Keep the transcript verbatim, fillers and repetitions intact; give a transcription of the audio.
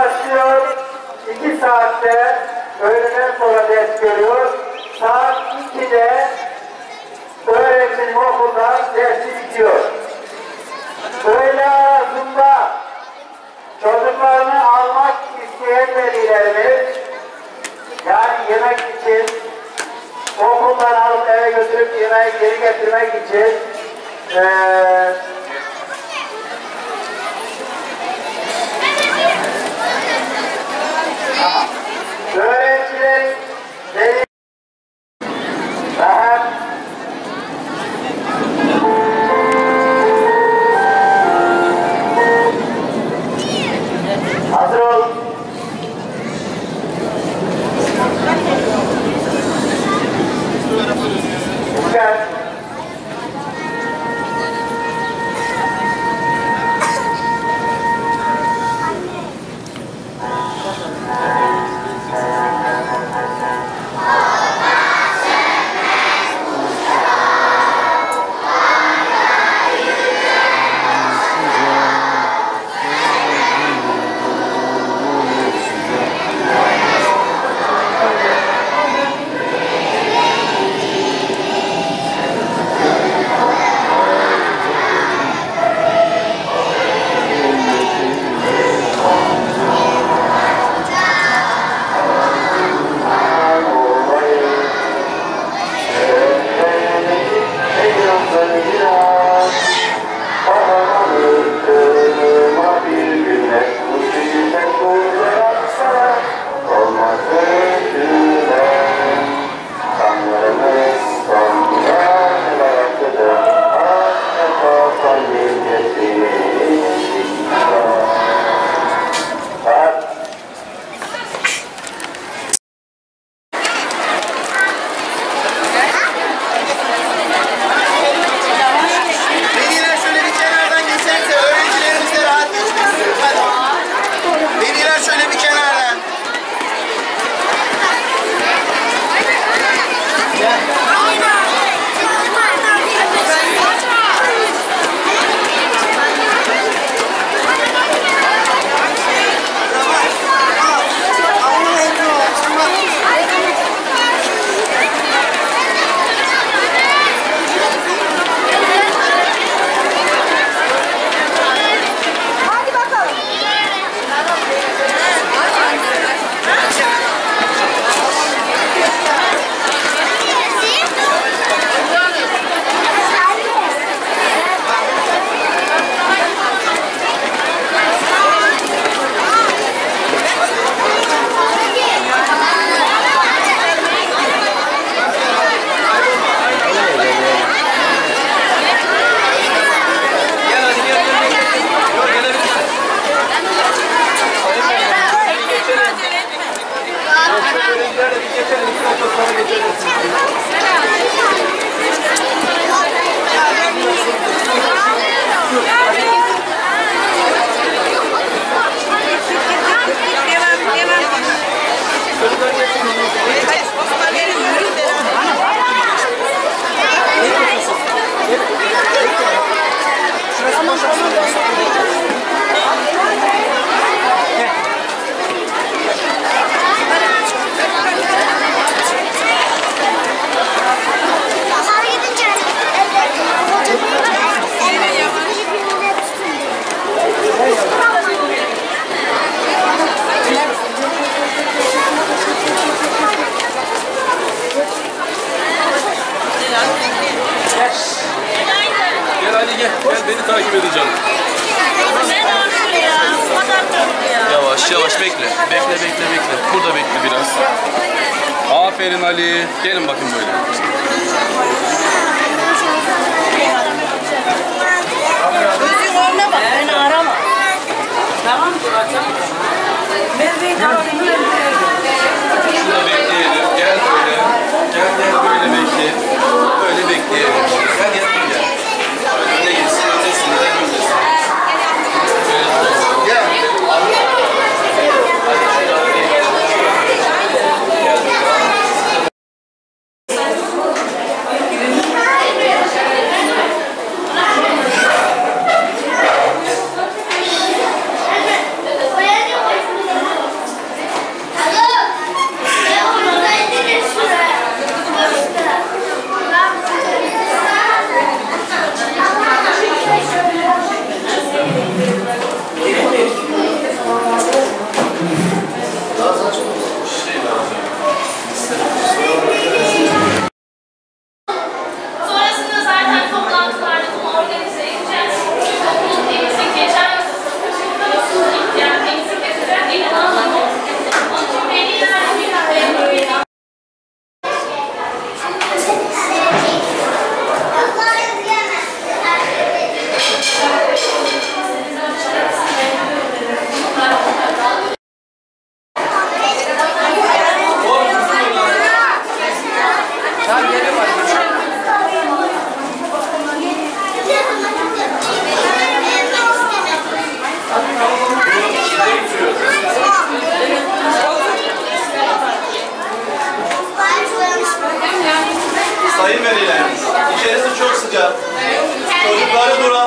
başlıyor. iki saatte öğleden sonra ders görüyor. Saat ikide öğretim okuldan dersi bitiyor. Öğle arasında çocuklarını almak isteyen velilerimiz, yani yemek için, okuldan alıp eve götürüp yemeği geri getirmek için ee, öğrencilerin veli daha hazır ol. Dikkat. Beni takip edeceğim. Yavaş yavaş bekle. Bekle bekle bekle. Burada bekle biraz. Aferin Ali. Gelin bakın böyle. Gözün önüne bak. Beni arama. Tamam mı? Şurada bekleyelim. Gel böyle. Gel gel böyle bekle. Böyle bekleyelim. Gel gel gel. Öne gitsin. Ötesin. Ötesin. Gel. İçerisi çok sıcak. Çocukları duran